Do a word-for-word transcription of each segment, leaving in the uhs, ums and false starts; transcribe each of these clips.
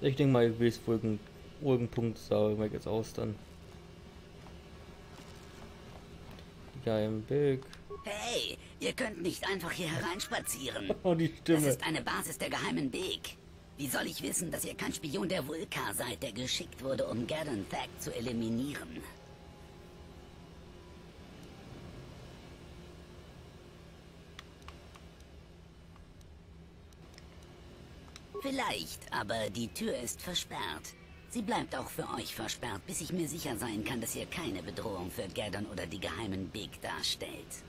Ich denke mal, wie es ruhigen, ruhigen Punkt sagen wir jetzt aus dann. Geil, Big. Hey, ihr könnt nicht einfach hier hereinspazieren. Oh, die Das Stimme. ist eine Basis der geheimen Big. Wie soll ich wissen, dass ihr kein Spion der Vulka seid, der geschickt wurde, um Gadon Thag zu eliminieren? Vielleicht, aber die Tür ist versperrt. Sie bleibt auch für euch versperrt, bis ich mir sicher sein kann, dass ihr keine Bedrohung für Gadon oder die geheimen Big darstellt.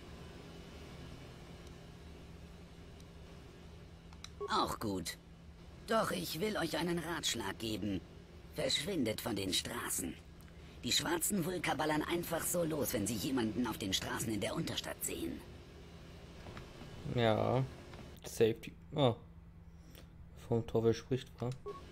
Auch gut. Doch ich will euch einen Ratschlag geben. Verschwindet von den Straßen. Die schwarzen Vulka ballern einfach so los, wenn sie jemanden auf den Straßen in der Unterstadt sehen. Ja. Safety. Oh. Vom Teufel spricht, wa?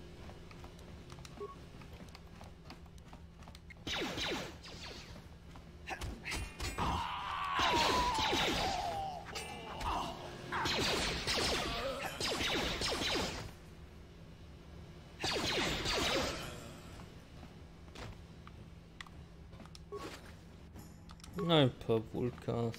Ein paar Vulkas.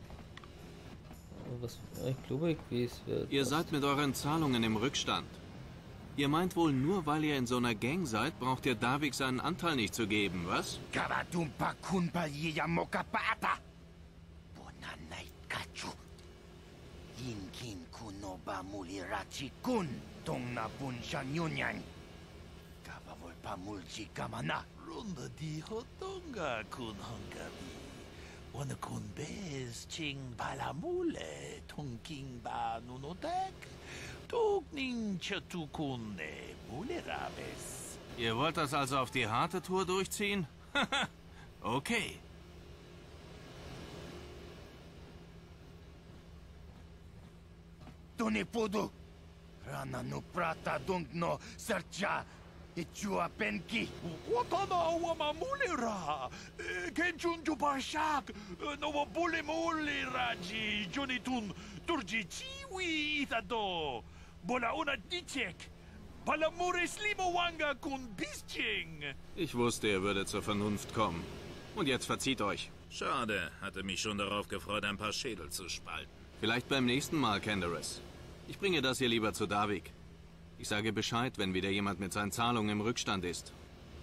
Was, ich glaube, wie es wird. Ihr seid mit euren Zahlungen im Rückstand. Ihr meint wohl, nur weil ihr in so einer Gang seid, braucht ihr Davik seinen Anteil nicht zu geben, was? Karatumpa kunpa yiyamoka paata. Bonanay kachu. Yinkin kunoba mulirachi kun. Tongna bunsha nyunyan. Kabawolpa mulchi kamana. Runda di hotonga kun hongabi. Wana kun bez ching palamule. Tongking ba nunotek. Tugning chatukune mulerabes. Ihr wollt das also auf die harte Tour durchziehen? Okay. Tonipudu. Rana no prata dungno sercha. Ichua penki. Watana wama mulera. Kenchunju barshak. No bule muleraji. Jonitun turji chiwi itado. Bola una dichek. Palamures limowanga kun bisching. Ich wusste, ihr würdet zur Vernunft kommen. Und jetzt verzieht euch. Schade, hatte mich schon darauf gefreut, ein paar Schädel zu spalten. Vielleicht beim nächsten Mal, Canderous. Ich bringe das hier lieber zu Davik. Ich sage Bescheid, wenn wieder jemand mit seinen Zahlungen im Rückstand ist.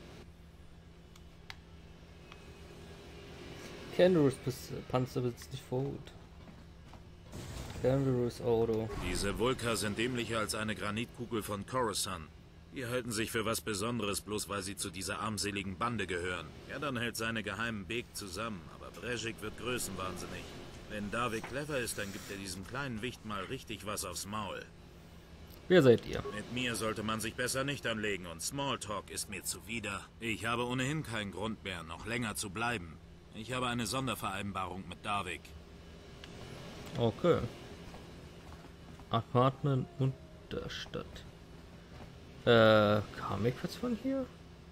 Canderous Panzer besitzt nicht Vorhut. Canderous Auto. Diese Vulka sind dämlicher als eine Granitkugel von Coruscant. Die halten sich für was Besonderes, bloß weil sie zu dieser armseligen Bande gehören. Ja, dann hält seine geheimen Beg zusammen, aber Brejik wird größenwahnsinnig. Wenn Davik clever ist, dann gibt er diesem kleinen Wicht mal richtig was aufs Maul. Wer seid ihr? Mit mir sollte man sich besser nicht anlegen und Smalltalk ist mir zuwider. Ich habe ohnehin keinen Grund mehr, noch länger zu bleiben. Ich habe eine Sondervereinbarung mit Davik. Okay. Apartment Unterstadt. Äh, kam ich was von hier?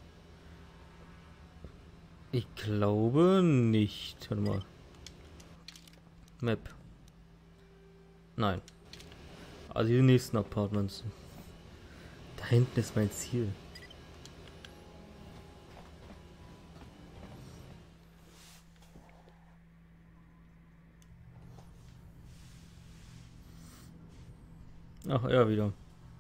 Ich glaube nicht. Warte mal. Map. Nein. Also die nächsten Apartments. Da hinten ist mein Ziel. Ach, ja, wieder.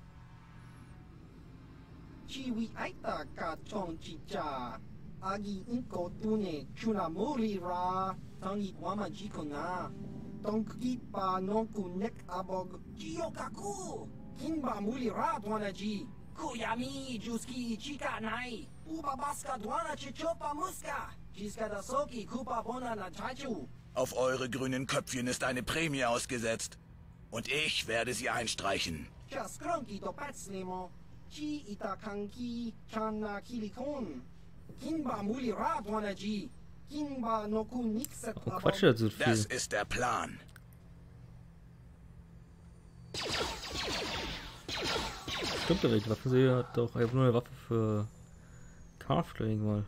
Chiwi aita ka chong chicha. Agi inko tune chunamuri ra. Tangi wama jikona. Tonki pa nonku nek abog. Jiyokaku. Kinba muli ra dwanaji. Kuyami juski chika nai. Uba baska dwana chichopa muska. Jiska da soki kupa bona na chachu. Auf eure grünen Köpfchen ist eine Prämie ausgesetzt. Und ich werde sie einstreichen. Chaskronki do patslemo. Chi itakanki chana kilikon. Kinba muli ra dwanaji. Kinba noku nixet Oh, Quatsch, das so viel. Das ist der Plan. Stimmt doch nicht. Waffe sie hat doch einfach nur eine Waffe für Carfling mal.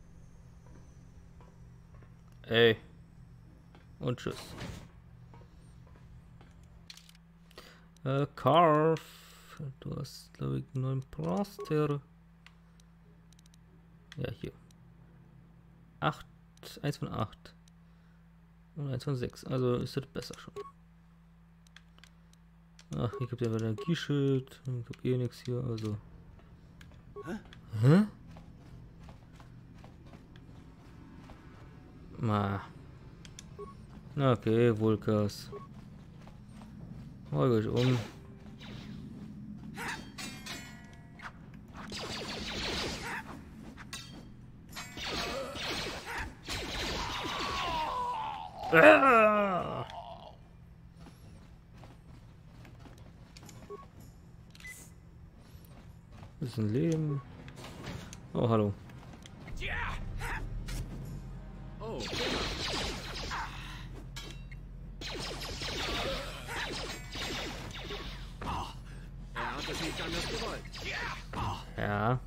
Ey. Und tschüss. Äh, Carf. Du hast, glaube ich, einen neuen Blaster. Ja, hier. acht, eins von acht. Und eins von sechs. Also ist das besser schon. Ach, hier gibt es ja wieder Energieschild. Ich habe eh nichts hier, also. Hä? Hä? Ma. Okay, Vulkas. Hol euch um. Ah! Bisschen Leben. Oh, hallo. Oh. Er hat es nicht anders gewollt. Ja.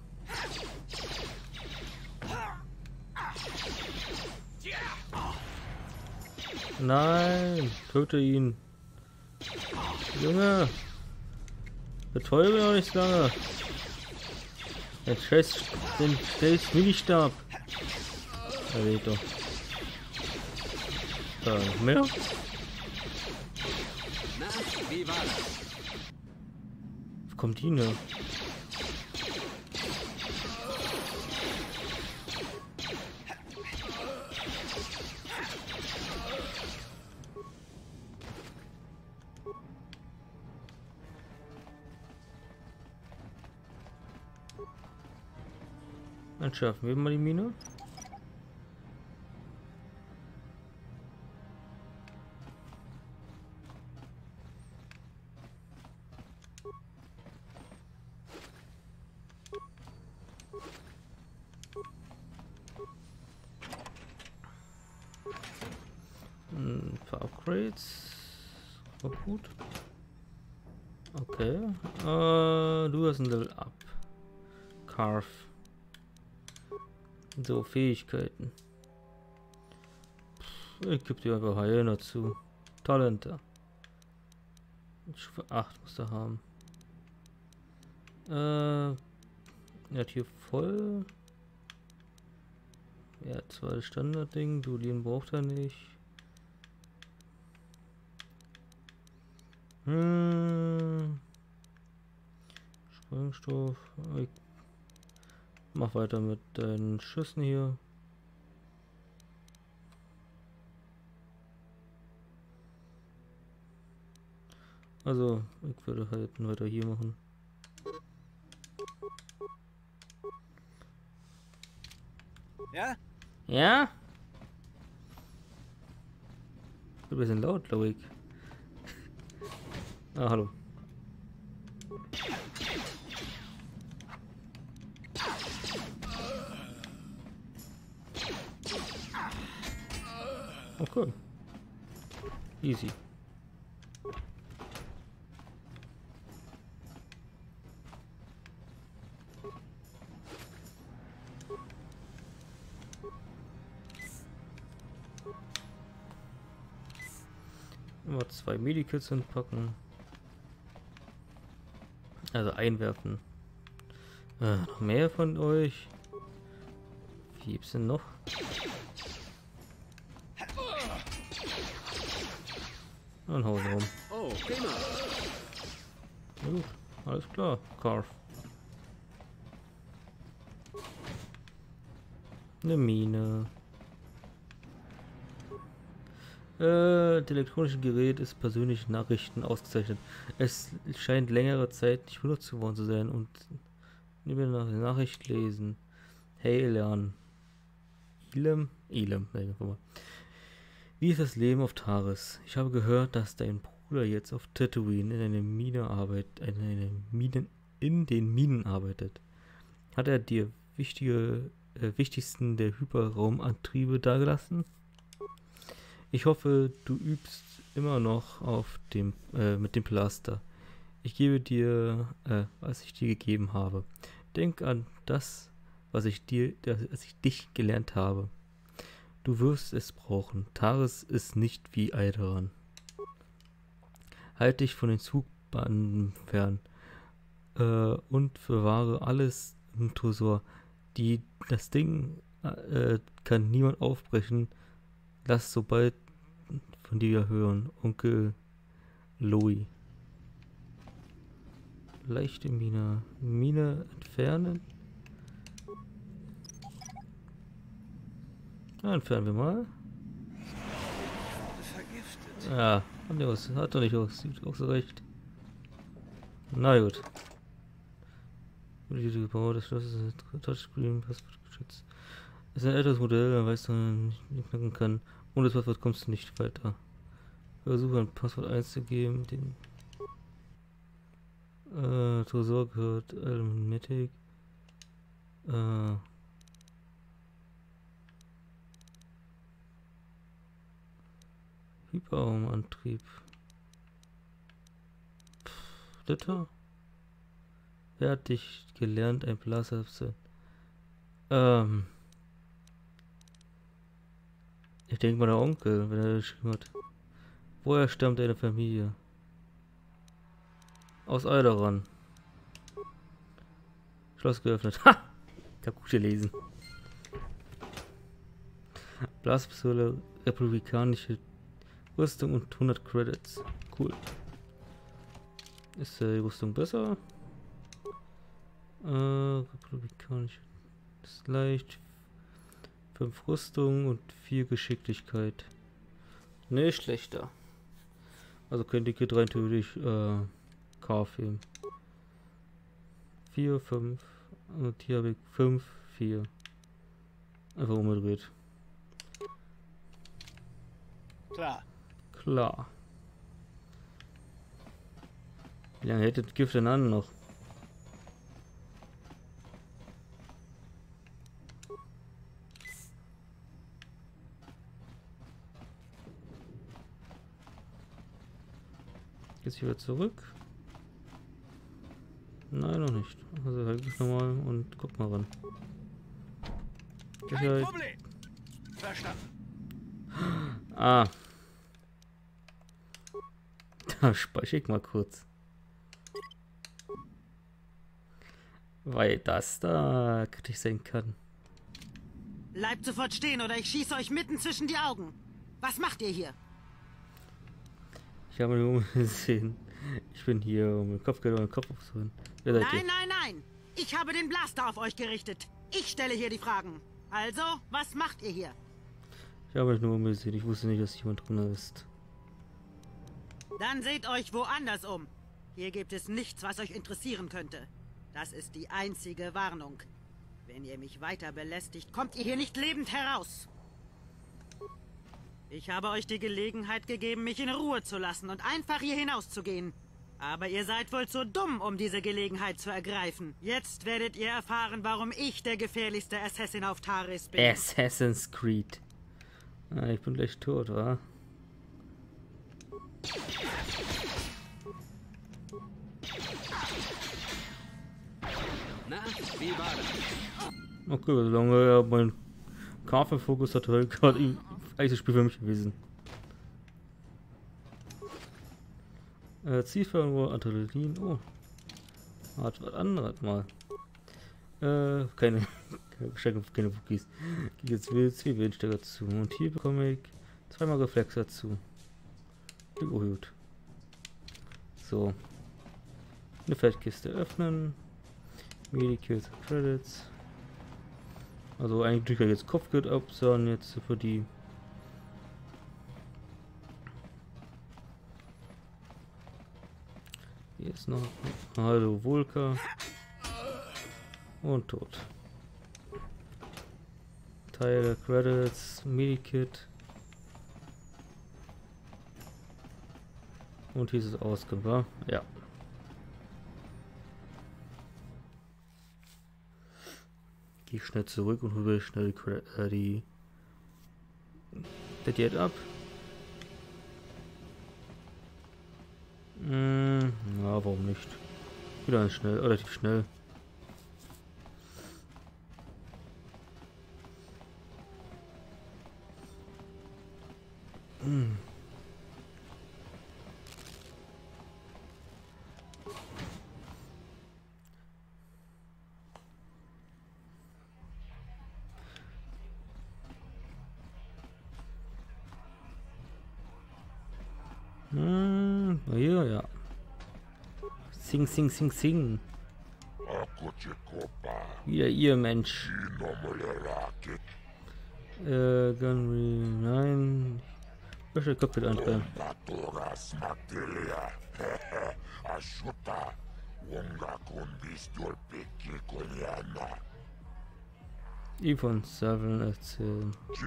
Nein, töte ihn. Junge. Betäube noch nicht lange. Den Scheiß, den Scheiß Ministab. Er lebt doch. Da, noch mehr? Wie war das? Wo kommt die denn? Dann schaffen wir mal die Mine. Ein paar Upgrades. War gut. Okay. Äh, du hast ein Level Up. Carve. So, Fähigkeiten. Ich gebe dir einfach Heilen dazu. Talente. Stufe acht muss er haben. Äh, er hat hier voll. Ja, zwei Standardding. Duelin braucht er nicht. Hm. Sprengstoff. Ich mach weiter mit deinen Schüssen hier. Also, ich würde halt weiter hier machen. Ja? Ja? Ein bisschen laut, glaube ich. Ah, hallo. Okay. Easy. Immer zwei Medikits hinpacken. Also einwerfen. Äh, noch mehr von euch. Wie gibt's denn noch? Und hauen rum. Oh, prima. Na gut, alles klar. Carve. Eine Mine. Äh, das elektronische Gerät ist persönlich Nachrichten ausgezeichnet. Es scheint längere Zeit nicht benutzt worden zu sein und über nach Nachricht lesen. Hey, lernen. Ilem? Ilem, nein, mal. Wie ist das Leben auf Taris? Ich habe gehört, dass dein Bruder jetzt auf Tatooine in einer Mine arbeitet, in einer Minen, in den Minen arbeitet. Hat er dir wichtige, äh, wichtigsten der Hyperraumantriebe dagelassen? Ich hoffe, du übst immer noch auf dem äh, mit dem Plaster. Ich gebe dir, äh, was ich dir gegeben habe. Denk an das, was ich dir, das, was ich dich gelernt habe. Du wirst es brauchen. Taris ist nicht wie Alderaan. Halt dich von den Zugbanden fern. äh, und bewahre alles im Tresor. Die, das Ding äh, kann niemand aufbrechen. Lass sobald von dir hören. Onkel Louis. Leichte Mine. Mine entfernen. Ja, entfernen wir mal. Vergiftet. Ja, hat, nicht aus, hat doch nicht aus, sieht auch so recht. Na gut. Die gebaut, das Schloss ist ein Touchscreen, Passwort geschützt. Das ist ein älteres Modell, dann weißt du, nicht knacken kann. Ohne das Passwort kommst du nicht weiter. Versuche ein Passwort einzugeben, den äh, Tresor gehört Almatic. Äh, Hyperraumantrieb. Litter? Fertig gelernt, ein Blaster zu sein. Ähm. Ich denke mal der Onkel, wenn er geschrieben hat. Woher stammt deine Familie? Aus Alderan. Schloss geöffnet. Ha! Ich hab gut gelesen. Blaspistole, republikanische Rüstung und hundert Credits. Cool. Ist die Rüstung besser? Äh, republikanische ist leicht. fünf Rüstung und vier Geschicklichkeit. Ne, schlechter. Also könnte ich hier rein theoretisch äh, kaufen. vier, fünf. Und hier habe ich fünf, vier. Einfach umgedreht. Klar. Klar. Wie lange hält das Gift denn an noch? Jetzt wieder zurück. Nein, noch nicht. Also halt ich nochmal und guck mal ran. Kein Sicherheit. Problem. Verstanden. Ah. Da speichere ich mal kurz. Weil das da kritisch sein kann. Bleibt sofort stehen oder ich schieße euch mitten zwischen die Augen. Was macht ihr hier? Ich habe nur umgesehen. Ich bin hier, um den Kopfgeld und den Kopf aufzuholen. Wer seid ihr? Nein, nein, nein. Ich habe den Blaster auf euch gerichtet. Ich stelle hier die Fragen. Also, was macht ihr hier? Ich habe mich nur umgesehen. Ich wusste nicht, dass jemand drin ist. Dann seht euch woanders um. Hier gibt es nichts, was euch interessieren könnte. Das ist die einzige Warnung. Wenn ihr mich weiter belästigt, kommt ihr hier nicht lebend heraus. Ich habe euch die Gelegenheit gegeben, mich in Ruhe zu lassen und einfach hier hinauszugehen. Aber ihr seid wohl zu dumm, um diese Gelegenheit zu ergreifen. Jetzt werdet ihr erfahren, warum ich der gefährlichste Assassin auf Taris bin. Assassin's Creed. Ah, ich bin gleich tot, wa? Na, wie war das? Okay, solange er mein Kampffokus hat, halt gerade eigentlich das Spiel für mich gewesen. Äh, Zielfernrohr, Adrenalin, oh. Hat was anderes mal. Äh, keine, keine, keine Wookies. Jetzt will zwei Windstärke dazu. Und hier bekomme ich zweimal Reflex dazu. Oh, gut. So. Eine Feldkiste öffnen. Medikills und Credits. Also eigentlich kann ich jetzt Kopfgeld ab, sondern jetzt für die. Hier ist noch. Hallo Vulka. Und tot. Teile, Credits, Medikit. Und hier ist es ausgebar. Ja. Gehe ich schnell zurück und hole schnell die, äh, die der geht ab. Hm, ja, warum nicht? Wieder schnell, relativ schnell. Hm. Hier, ja. Sing, sing, sing, sing. Wieder ihr Mensch. Äh, Gunry, nein. Ich möchte Cockpit eintreiben. Yvonne Savin erzählen.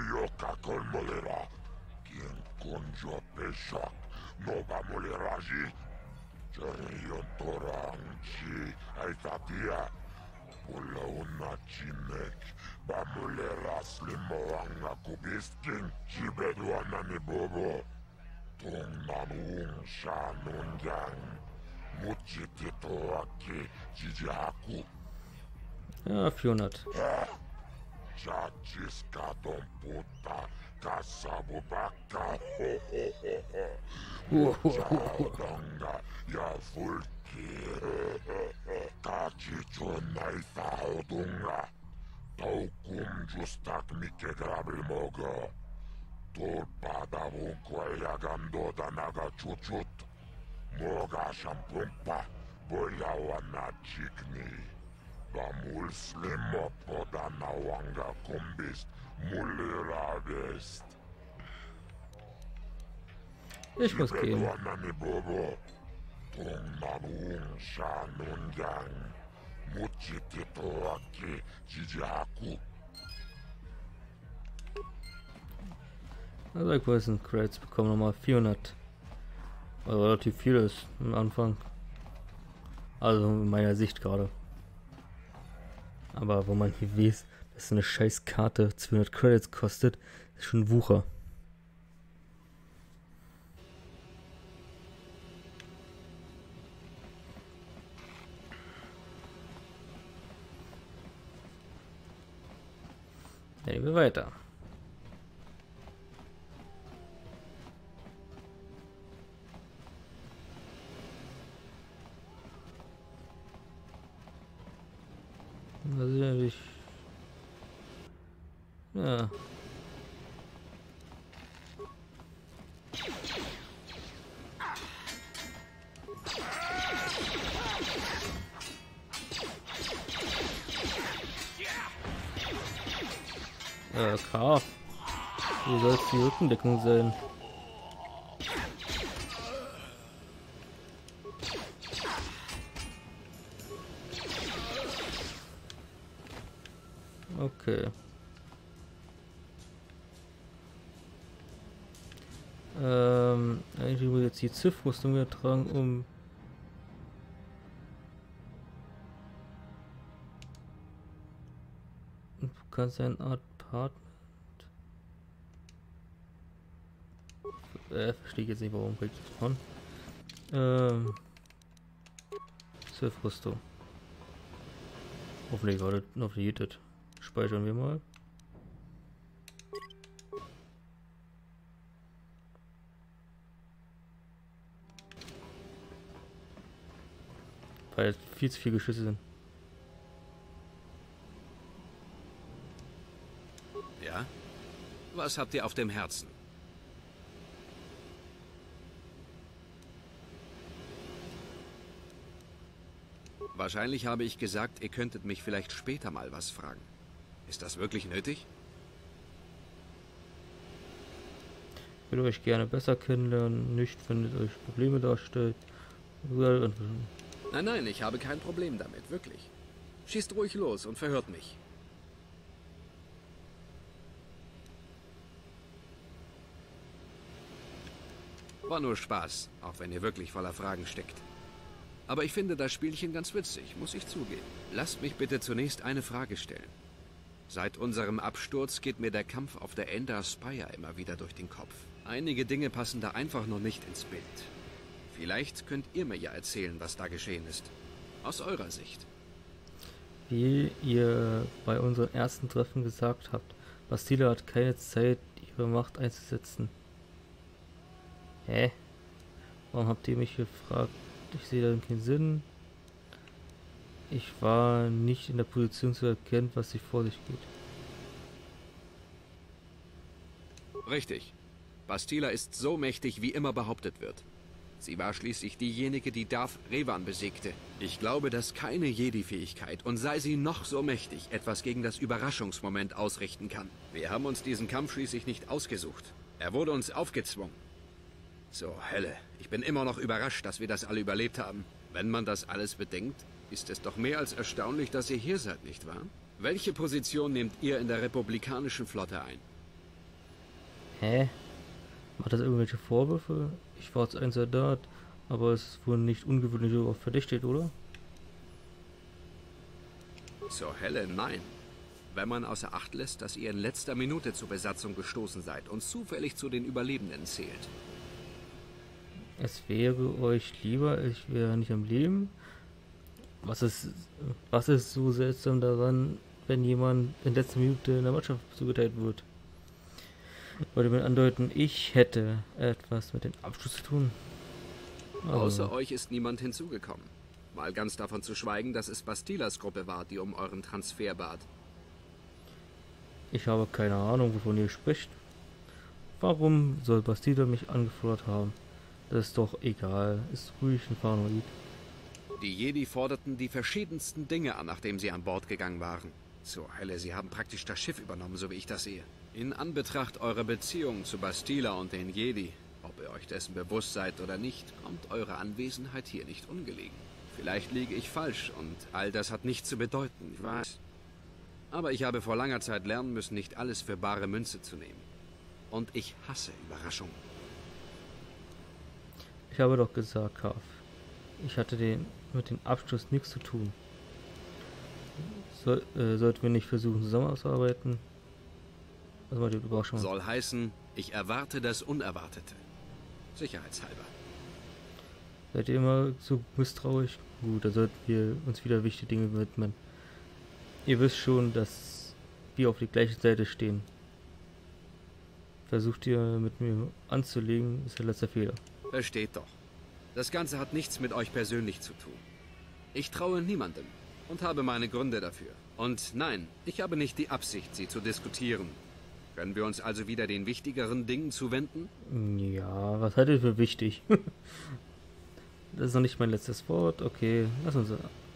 Ja, vierhundert. Ich muss gehen. Also ich weiß nicht, Credits bekommen nochmal vierhundert. Was relativ viel ist am Anfang. Also in meiner Sicht gerade. Aber wo man hier weiß, dass eine scheiß Karte zweihundert Credits kostet, ist schon Wucher. Gehen wir weiter. Was ist eigentlich? Ja. Äh, K. Wie soll es die Rückendeckung sein? Okay. Ähm, eigentlich muss ich jetzt die Ziff-Rüstung wieder tragen, um du kannst eine Art Partner. Äh, verstehe ich jetzt nicht, warum kriegt das von. Ähm, Ziff-Rüstung. Hoffentlich war das noch deleted. Speichern wir mal. Weil viel zu viele Geschütze sind. Ja? Was habt ihr auf dem Herzen? Wahrscheinlich habe ich gesagt, ihr könntet mich vielleicht später mal was fragen. Ist das wirklich nötig? Ich würde euch gerne besser kennenlernen, nicht wenn es euch Probleme darstellt. Nein, nein, ich habe kein Problem damit, wirklich. Schießt ruhig los und verhört mich. War nur Spaß, auch wenn ihr wirklich voller Fragen steckt. Aber ich finde das Spielchen ganz witzig, muss ich zugeben. Lasst mich bitte zunächst eine Frage stellen. Seit unserem Absturz geht mir der Kampf auf der Ender Spire immer wieder durch den Kopf. Einige Dinge passen da einfach noch nicht ins Bild. Vielleicht könnt ihr mir ja erzählen, was da geschehen ist. Aus eurer Sicht. Wie ihr bei unserem ersten Treffen gesagt habt, Bastila hat keine Zeit, ihre Macht einzusetzen. Hä? Warum habt ihr mich gefragt? Ich sehe da keinen Sinn. Ich war nicht in der Position zu erkennen, was sich vor sich geht. Richtig. Bastila ist so mächtig, wie immer behauptet wird. Sie war schließlich diejenige, die Darth Revan besiegte. Ich glaube, dass keine Jedi-Fähigkeit, und sei sie noch so mächtig, etwas gegen das Überraschungsmoment ausrichten kann. Wir haben uns diesen Kampf schließlich nicht ausgesucht. Er wurde uns aufgezwungen. So, Hölle, ich bin immer noch überrascht, dass wir das alle überlebt haben. Wenn man das alles bedenkt, ist es doch mehr als erstaunlich, dass ihr hier seid, nicht wahr? Welche Position nehmt ihr in der republikanischen Flotte ein? Hä? Macht das irgendwelche Vorwürfe? Ich war jetzt ein Soldat, aber es ist wohl nicht ungewöhnlich so oft verdächtigt, oder? Zur Hölle, nein. Wenn man außer Acht lässt, dass ihr in letzter Minute zur Besatzung gestoßen seid und zufällig zu den Überlebenden zählt. Es wäre euch lieber, ich wäre nicht am Leben. Was ist, was ist so seltsam daran, wenn jemand in letzter Minute in der Mannschaft zugeteilt wird? Wollte mir andeuten, ich hätte etwas mit dem Abschluss zu tun. Aber außer euch ist niemand hinzugekommen. Mal ganz davon zu schweigen, dass es Bastilas Gruppe war, die um euren Transfer bat. Ich habe keine Ahnung, wovon ihr spricht. Warum soll Bastila mich angefordert haben? Das ist doch egal. Ist ruhig ein Paranoid. Die Jedi forderten die verschiedensten Dinge an, nachdem sie an Bord gegangen waren. Zur Hölle, sie haben praktisch das Schiff übernommen, so wie ich das sehe. In Anbetracht eurer Beziehung zu Bastila und den Jedi, ob ihr euch dessen bewusst seid oder nicht, kommt eure Anwesenheit hier nicht ungelegen. Vielleicht liege ich falsch und all das hat nichts zu bedeuten, ich weiß. Aber ich habe vor langer Zeit lernen müssen, nicht alles für bare Münze zu nehmen. Und ich hasse Überraschungen. Ich habe doch gesagt, Karf. Ich hatte den, mit dem Abschluss nichts zu tun. So, äh, sollten wir nicht versuchen, zusammenzuarbeiten? Was war die Überraschung? Soll heißen, ich erwarte das Unerwartete. Sicherheitshalber. Seid ihr immer so misstrauisch? Gut, da sollten wir uns wieder wichtige Dinge widmen. Ihr wisst schon, dass wir auf die gleiche Seite stehen. Versucht ihr mit mir anzulegen, ist der letzte Fehler. Versteht doch. Das Ganze hat nichts mit euch persönlich zu tun. Ich traue niemandem und habe meine Gründe dafür. Und nein, ich habe nicht die Absicht, sie zu diskutieren. Können wir uns also wieder den wichtigeren Dingen zuwenden? Ja, was haltet ihr für wichtig? Das ist noch nicht mein letztes Wort. Okay, lass uns...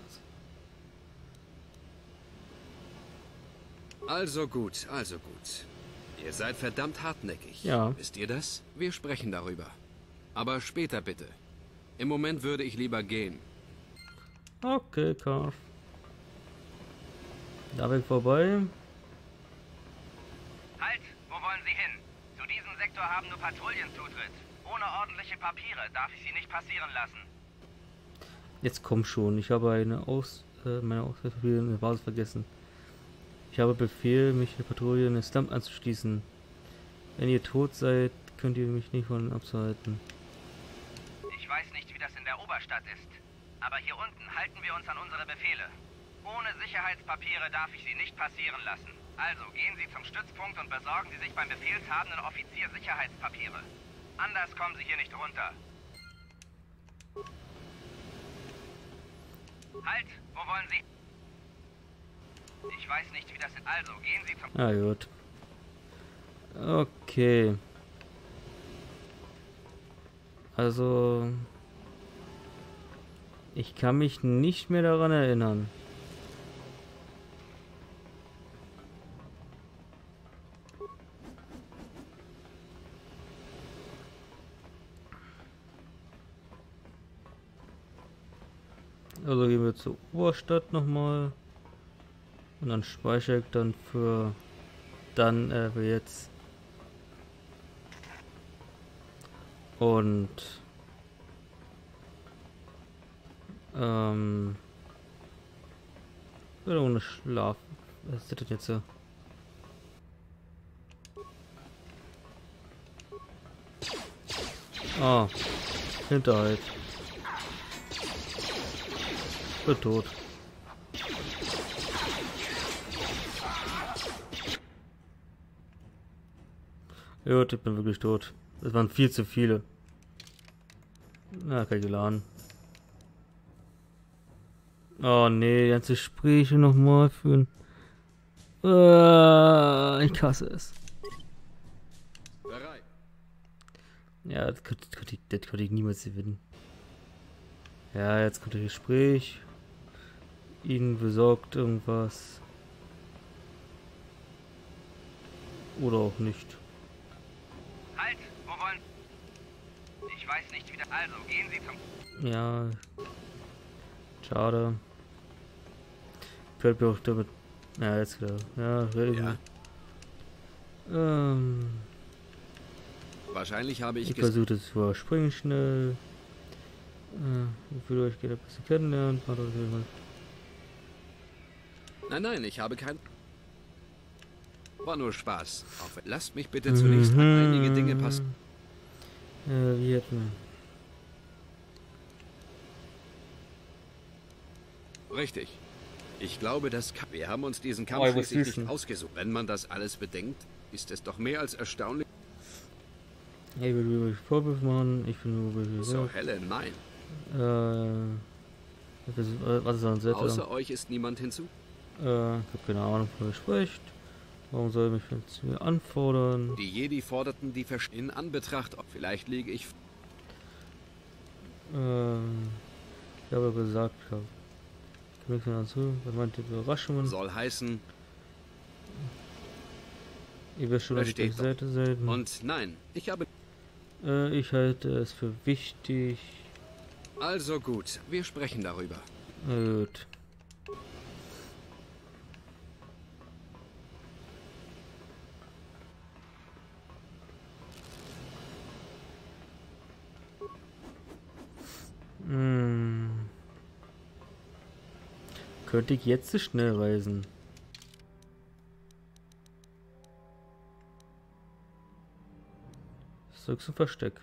Also gut, also gut. Ihr seid verdammt hartnäckig. Ja. Wisst ihr das? Wir sprechen darüber. Aber später bitte. Im Moment würde ich lieber gehen. Okay, Karf. Da bin ich vorbei. Halt! Wo wollen Sie hin? Zu diesem Sektor haben nur Patrouillen Zutritt. Ohne ordentliche Papiere darf ich Sie nicht passieren lassen. Jetzt komm schon. Ich habe eine Aus... Äh, meine Ausweispapiere in der Basis vergessen. Ich habe Befehl, mich der Patrouille in den Slum anzuschließen. Wenn ihr tot seid, könnt ihr mich nicht von abzuhalten. Ich weiß nicht, wie das in der Oberstadt ist. Aber hier unten halten wir uns an unsere Befehle. Ohne Sicherheitspapiere darf ich Sie nicht passieren lassen. Also gehen Sie zum Stützpunkt und besorgen Sie sich beim befehlshabenden Offizier Sicherheitspapiere. Anders kommen Sie hier nicht runter. Halt! Wo wollen Sie... Ich weiß nicht, wie das ist. Also, gehen Sie zum... Ah, gut. Okay. Also... Ich kann mich nicht mehr daran erinnern. Also gehen wir zur Oberstadt nochmal. Und dann speichere ich dann für dann äh, für jetzt. Und ähm oder ohne Schlaf. Was ist das jetzt so? Ah, Hinterhalt. Bin tot. Ja, ich bin wirklich tot. Das waren viel zu viele. Na, kein geladen. Oh nee, ganze Gespräche nochmal führen. Äh, ich hasse es. Bereit. Ja, das könnte, könnte, ich, das könnte ich niemals gewinnen. Ja, jetzt kommt das Gespräch. Ihnen besorgt irgendwas. Oder auch nicht. Halt! Wo wollen... Ich weiß nicht, wie das... Also, gehen Sie zum... Ja. Schade. Fällt mir auch damit... Ja, jetzt wieder. Ja, rede ich Ja. mal. Ähm... Wahrscheinlich habe ich, Ich ges- versuche das zu überspringen schnell. Äh, ich würde euch gerne ein bisschen kennenlernen. Warte, warte, warte. Nein, nein, ich habe kein... War nur Spaß. Auf, lasst mich bitte zunächst an einige Dinge passen. Äh, wie hätten Richtig. Ich glaube, dass Ka- wir haben uns diesen Oh, Kampf ich muss schließlich wissen. nicht ausgesucht. Wenn man das alles bedenkt, ist es doch mehr als erstaunlich. wir... Ich will euch Vorwürfe machen. Ich bin nur... So, Helen, nein. Äh... Was ist, was ist an Seite? Außer euch ist niemand hinzu. Äh, ich habe keine Ahnung, von ihr spricht. Warum soll ich mich jetzt hier anfordern? Die Jedi forderten die Versch... In Anbetracht... Vielleicht liege ich... Ähm... Ich habe gesagt, ich habe... Ich komme dazu. Was meint ihr Überraschungen? Soll heißen... Ihr wisst schon, Da dass ich steht auf der Seite seid. Und nein, ich habe... Äh, ich halte es für wichtig. Also gut, wir sprechen darüber. Gut. Hm. Könnte ich jetzt so schnell reisen? Zurück zum Versteck.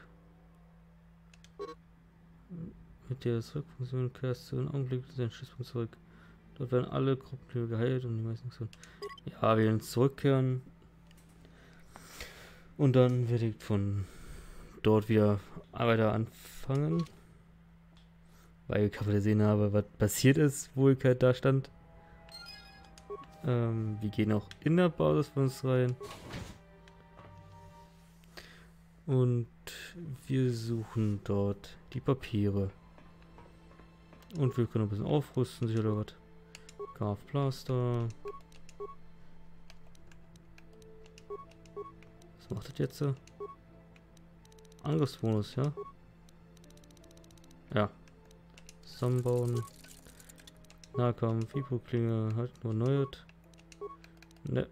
Mit der Zurückfunktion kehrst du einen Augenblick zu deinem Stützpunkt zurück. Dort werden alle Gruppenmitglieder geheilt und die meisten so. Ja, wir werden zurückkehren. Und dann werde ich von dort wieder weiter anfangen. Weil ich gesehen habe, was passiert ist, wo ich halt da stand. Ähm, wir gehen auch in der Basis von uns rein. Und wir suchen dort die Papiere. Und wir können ein bisschen aufrüsten, sicher oder was. Graf Blaster. Was macht das jetzt so? Angriffsbonus, ja? Ja. Zusammenbauen. Nahkampf, Vibro-Klinge, halt nur neues. Ne.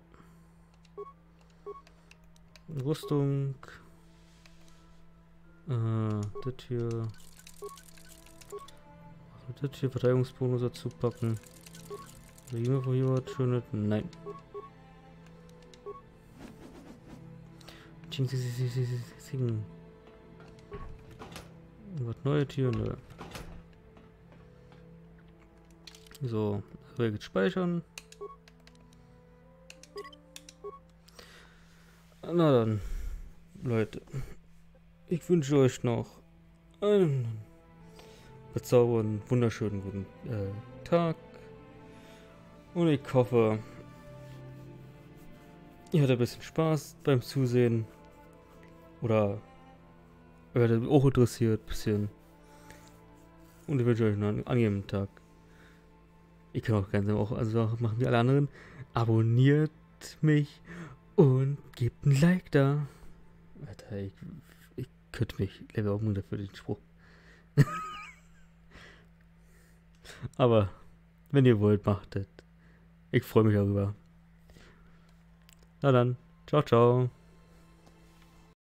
Rüstung. Äh, das hier. Das hier Verteidigungsbonus dazu packen. Hier hier was Schönes. Nein. Ching, ching, ching, ching, ching, ching. Was Neues hier? Nö. So, jetzt speichern. Na dann, Leute. Ich wünsche euch noch einen bezaubernden, wunderschönen guten äh, Tag. Und ich hoffe, ihr hattet ein bisschen Spaß beim Zusehen. Oder ihr werdet auch interessiert ein bisschen. Und ich wünsche euch noch einen angenehmen Tag. Ich kann auch gerne auch, also machen wie alle anderen. Abonniert mich und gebt ein Like da. Alter, ich, ich könnte mich Level aufmuntern für den Spruch. Aber wenn ihr wollt, macht das. Ich freue mich darüber. Na dann, ciao, ciao.